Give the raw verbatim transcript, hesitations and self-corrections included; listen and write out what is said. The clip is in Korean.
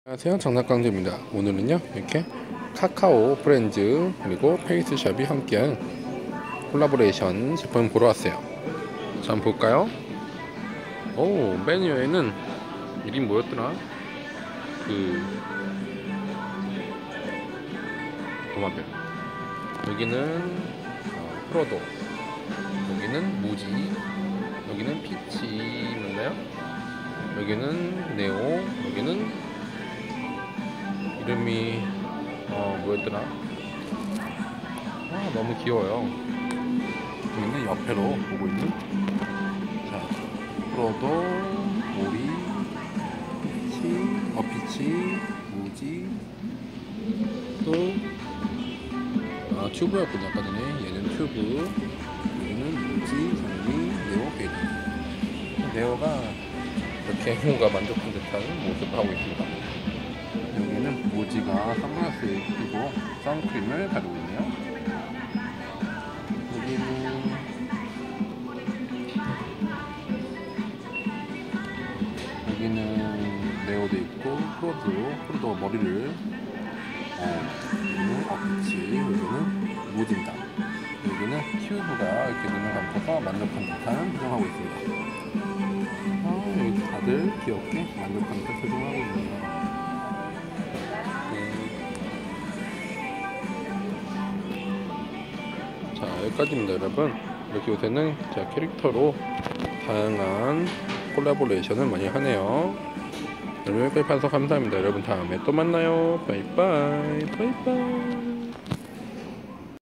안녕하세요, 장난깡조입니다. 오늘은요 이렇게 카카오 프렌즈 그리고 페이스샵이 함께한 콜라보레이션 제품 보러 왔어요. 자, 한번 볼까요? 오, 메뉴에는 이름 뭐였더라? 그 도마뱀, 여기는 어, 프로도, 여기는 무지, 여기는 피치 맞나요? 여기는 네오, 여기는 이름이 어 뭐였더라? 아, 너무 귀여워요. 여기는 옆에로 보고 있는 자 프로도, 오리, 피치, 어피치, 무지, 또 아, 튜브였군요. 아까 전에 얘는 튜브, 여기는 무지, 장미, 네오, 베리. 네오가 이렇게 뭔가 만족한 듯한 모습을 하고 있습니다. 여기는 모지가 선글라스를 끼고 선크림을 바르고 있네요. 여기는 여기는 네오도 있고 프로도 프로도 머리를 어, 여기는 어피치, 여기는 모지입니다. 여기는 튜브가 이렇게 눈을 감고서 만족한 듯한 표정하고 있습니다. 아, 여기 다들 귀엽게 만족한 듯한 표정하고 있네요. 자, 여기까지입니다 여러분. 이렇게 요새는 제가 캐릭터로 다양한 콜라보레이션을 많이 하네요. 여러분 여기까지 봐서 감사합니다. 여러분 다음에 또 만나요. 바이바이 바이바이.